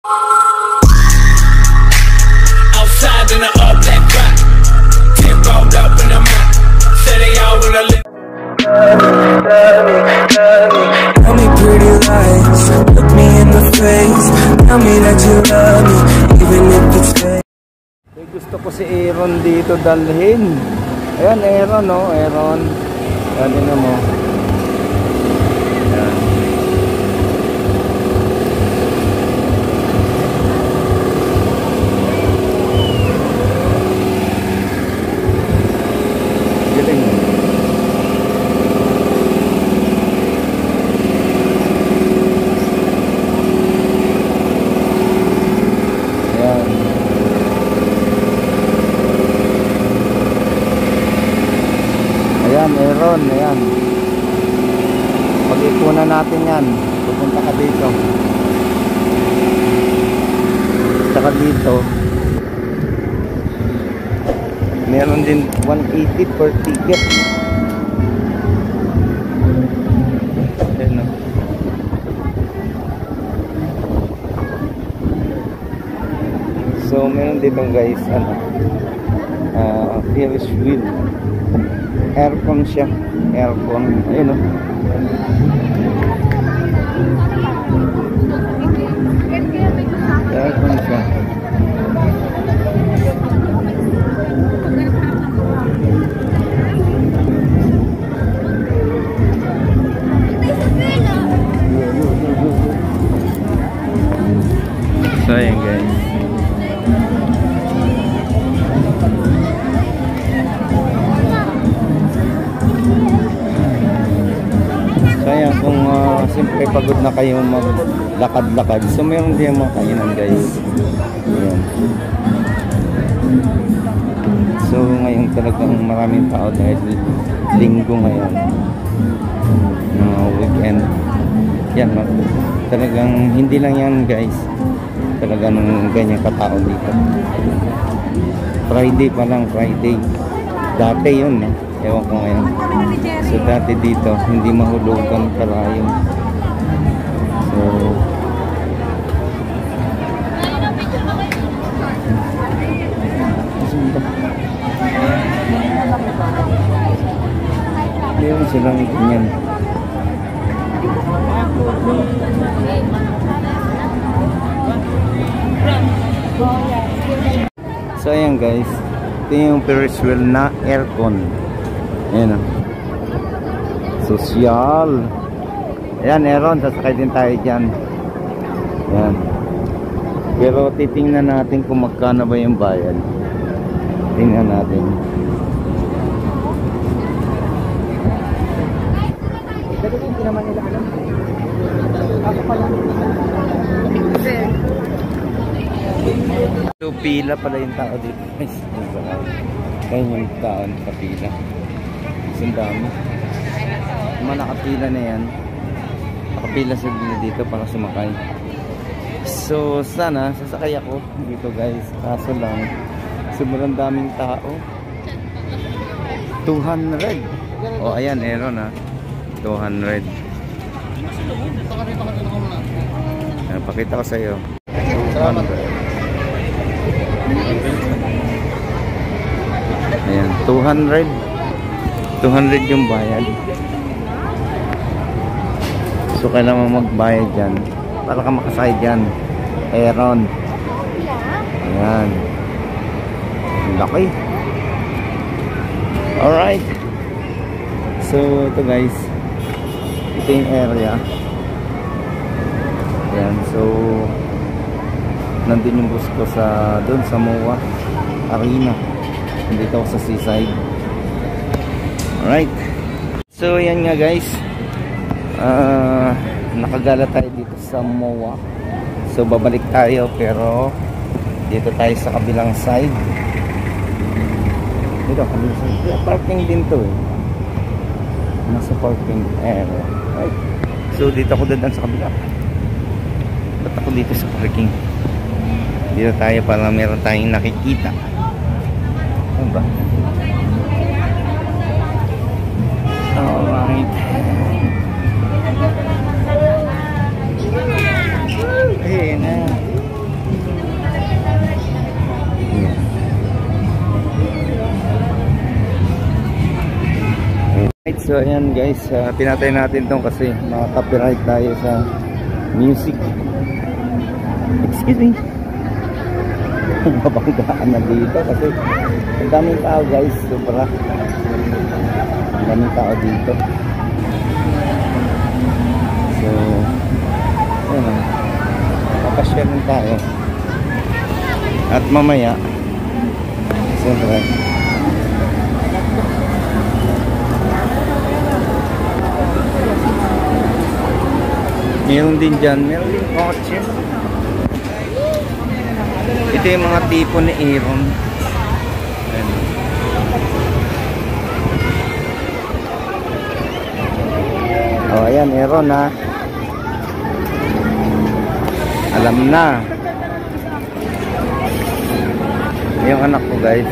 Outside in the all black rock, 10 rolled up in the mouth. Say they all wanna live. Tell me pretty lies, look me in the face. Tell me that you love me, even if it's fake. Gusto ko si Aaron dito dalhin. Ayan, Aaron, no? Aaron. Ayan, din mo. Ayan. Galing mo. Ayan. Ayan, Aaron, ayan. Pag-ipunan natin yan. Pupunta ka dito. Saka dito. Meron din 180 per ticket. Ayan, no? So, meron dito guys, ano, Ferris wheel. Aircon siya. Aircon. Ayun o. Aircon siya. So ayan guys. Kaya kung siyempre pagod na kayo maglakad-lakad, so meron din mga kainan guys. Ayan. So ngayon talagang maraming tao dahil linggo ngayon, weekend. Yan, talagang hindi lang yan guys, talagang ganyan katao dito. Friday pa lang, Friday dati yun, ewan ko ngayon. So dati dito hindi mahulugan kalayo. So meron silang ganyan. So ayan guys, ito yung Ferris wheel na aircon. Ayan o, sosyal. Ayan, Aaron, sasakay din tayo dyan. Ayan. Pero titingnan natin kung magkano ba yung bayad. Tingnan natin. Dati hindi naman nila alam. Ako pala. So pila pala yung tao dito. Kaya yung tao sa pila. Ang dami. Mga nakapila na yan. Nakapila sila dito para sumakay. So sana sasakay ako dito guys. Kaso lang sobrang daming tao. 200. O ayan, Aaron ha. 200. Ayan, pakita ko sa iyo. 200. Ayan, 200. 200 yung bayad. So kailangan magbayad dyan para ka makasakay dyan, Aaron. Ayan, laki. Alright. So ito guys, ito yung area. Ayan, so nandun yung bus ko sa doon sa MOA Arena. Dito ako sa seaside. Alright. So yan nga guys, nakagala tayo dito sa MOA. So babalik tayo pero dito tayo sa kabilang side. Dito kabilang side. Yeah, parking din to eh. Nasa parking area. Right. So dito ako dadaan sa kabila. Ba't ako dito sa parking? Dito tayo para meron tayong nakikita. Ano ba? Alright. Ayan na. So ayan guys, pinatay natin tong kasi maka-copyright tayo sa music. Excuse me. Mabanggaan na dito kasi ang daming tao guys, sobra. Ang daming tao dito. So ayan o, papashare rin tayo. At mamaya siyempre meron din dyan, meron din kotse. Ito yung mga tipo ni Aaron. Ayan. Oh, ayan Aaron ha. Alam na. Yung anak ko guys,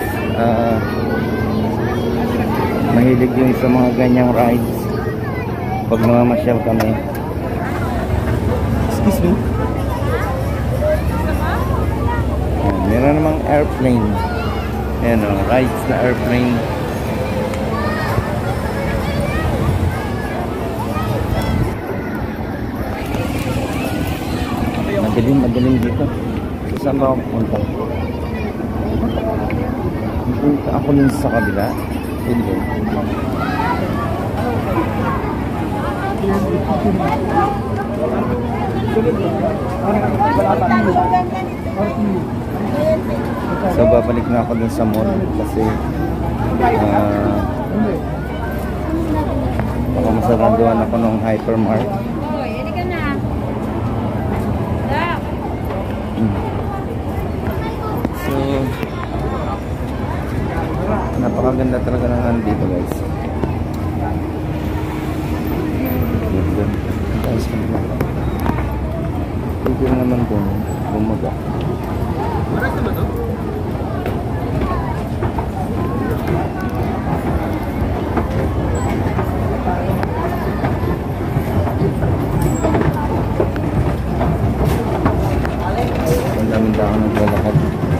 mahilig yung sa mga ganyang rides pag mamamasyal kami. Excuse me. Meron namang airplane. Ayan o, rides na airplane. Madilim dito. Saan ba ako pupunta? Pupunta ako nun sa kabila. Hindi. So babalik na ako dun sa mall kasi baka masaranduan ako ng hypermart. So napakaganda talaga ng nandito guys. Hindi naman kung bumaga. Maras naman to? Ang daming tao naglalakad.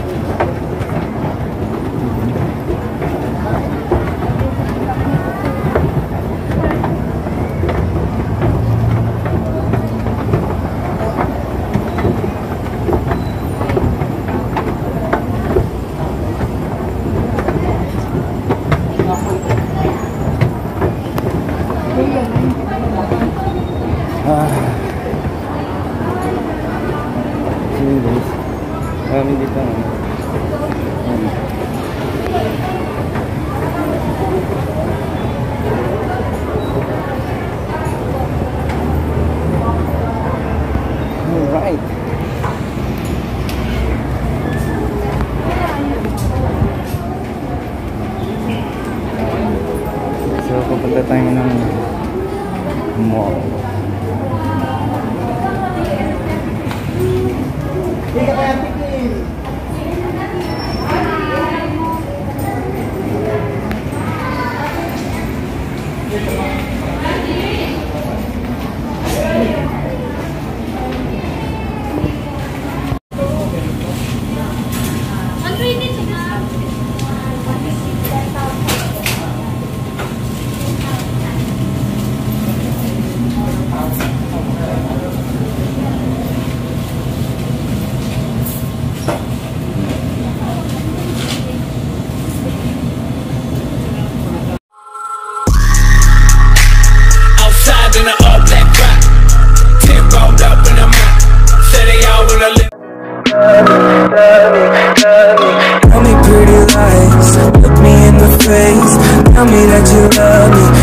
Guys, kami dito alright. So pupunta tayo ng mall. In an all black drop, 10 rolled up in a mouth. Say they all wanna live. Tell me pretty lies, look me in the face. Tell me that you love me,